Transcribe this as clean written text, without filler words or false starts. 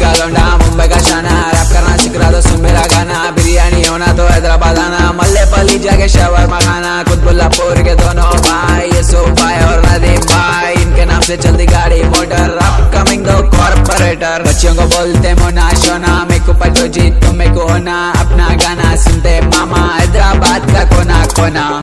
का लौंडा मुंबई का शाना, रैप करना सीख रहा तो सुन मेरा गाना, बिरयानी होना तो हैदराबाद आना, मल्लेपल्ली जाके शवरमा खाना, कुतुबुल्लापुर के दोनों भाई यूसुफ भाई और नदीम भाई, इनके नाम से चलती गाड़ी मोटर, अपकमिंग दो कॉर्पोरेटर, बच्चियों को बोलते मोना शोना, मेरे को पटो जीत तो मेरे को होना, अपना गाना सुनते मामा हैदराबाद का कोना कोना।